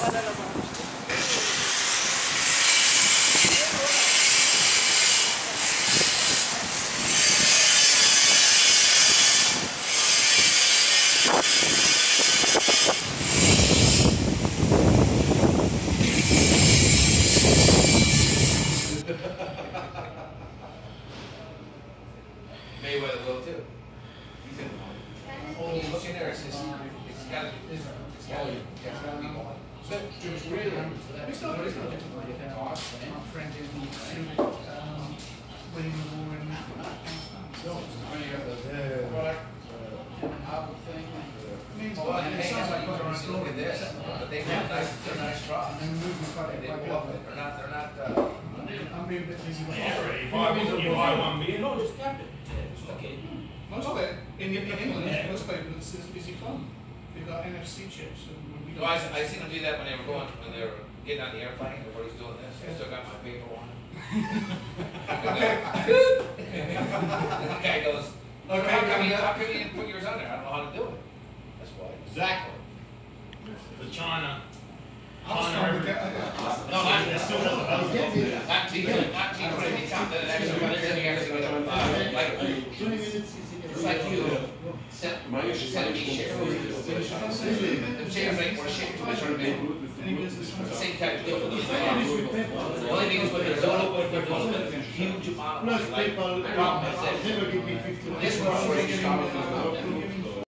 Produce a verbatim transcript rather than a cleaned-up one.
Mayweather will too. He's in the oh, look in there. It's just, it's got to be. It's got to be. It's got to be going. So it's really. It's not. It's not different. Like that. My friend did me um, winning the war in Afghanistan. So when you got the product, apple thing. I mean, well, it sounds like what they're doing with this, but they have nice, they're nice drops. And moving the product like that. They're not. They're not. I'm being a bit busy. Yeah, right. If I want to buy one beer, no, just cap it. Okay. Most of it, in, in England, yeah. Most people, it's, it's easy fun. They've got N F C chips. And we no, I, I seen them do that when they were going, when they were getting on the airplane. Everybody's doing this. I still got my paper on. The guy goes, okay, how come, you, how come you didn't put yours on there? I don't know how to do it. That's why. Exactly. The China. I was trying to get, I got, no, not, that's still not, not T V, not T V, but any time that actually, everything actually, uh, like, it's like you sent, sent me shares, the shares like, or shares, I sort of made, same type of deal. The only thing is when there's no, when there's a huge amount of, like, the problem is that this one already started.